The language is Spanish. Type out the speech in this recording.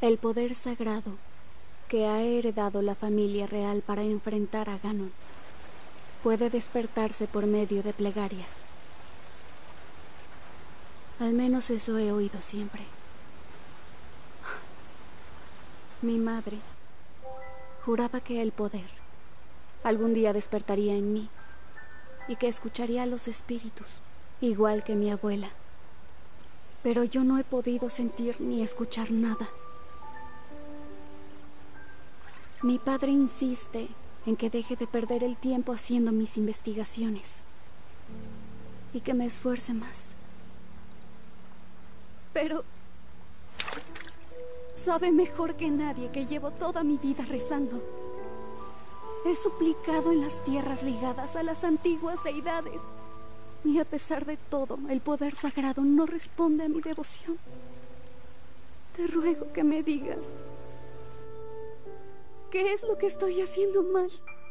El poder sagrado que ha heredado la familia real para enfrentar a Ganon puede despertarse por medio de plegarias. Al menos eso he oído siempre. Mi madre juraba que el poder algún día despertaría en mí y que escucharía a los espíritus, igual que mi abuela. Pero yo no he podido sentir ni escuchar nada. Mi padre insiste en que deje de perder el tiempo haciendo mis investigaciones y que me esfuerce más. Pero sabe mejor que nadie que llevo toda mi vida rezando. He suplicado en las tierras ligadas a las antiguas deidades, y a pesar de todo, el poder sagrado no responde a mi devoción. Te ruego que me digas, ¿qué es lo que estoy haciendo mal?